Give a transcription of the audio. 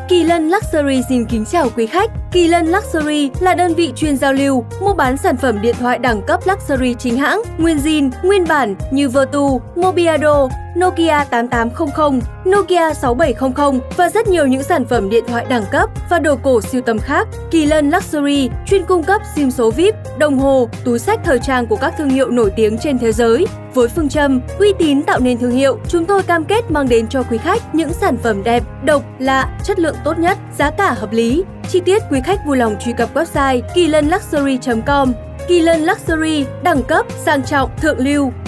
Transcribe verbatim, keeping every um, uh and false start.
Kỳ Lân Luxury xin kính chào quý khách. Kỳ Lân Luxury là đơn vị chuyên giao lưu, mua bán sản phẩm điện thoại đẳng cấp Luxury chính hãng, nguyên zin, nguyên bản như Vertu, Mobiado, Nokia tám tám không không, Nokia sáu bảy không không và rất nhiều những sản phẩm điện thoại đẳng cấp và đồ cổ sưu tầm khác. Kỳ Lân Luxury chuyên cung cấp sim số vi ai pi, đồng hồ, túi xách thời trang của các thương hiệu nổi tiếng trên thế giới. Với phương châm uy tín tạo nên thương hiệu, chúng tôi cam kết mang đến cho quý khách những sản phẩm đẹp, độc, lạ, chất lượng tốt nhất, giá cả hợp lý. Chi tiết quý khách vui lòng truy cập website kỳ lân luxury chấm com. Kỳ Lân Luxury, đẳng cấp, sang trọng, thượng lưu.